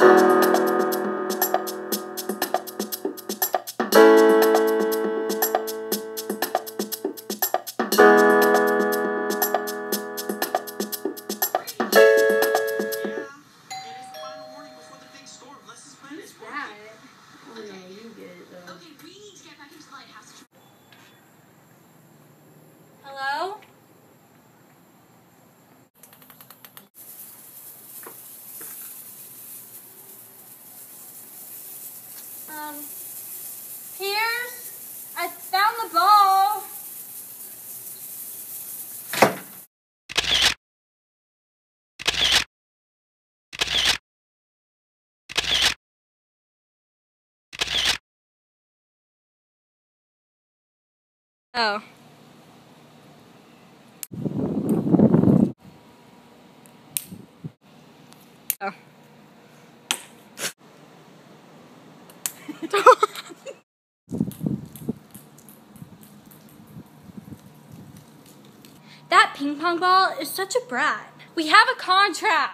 Hello? Piers? I found the ball. Oh. Oh. That ping pong ball is such a brat. We have a contract.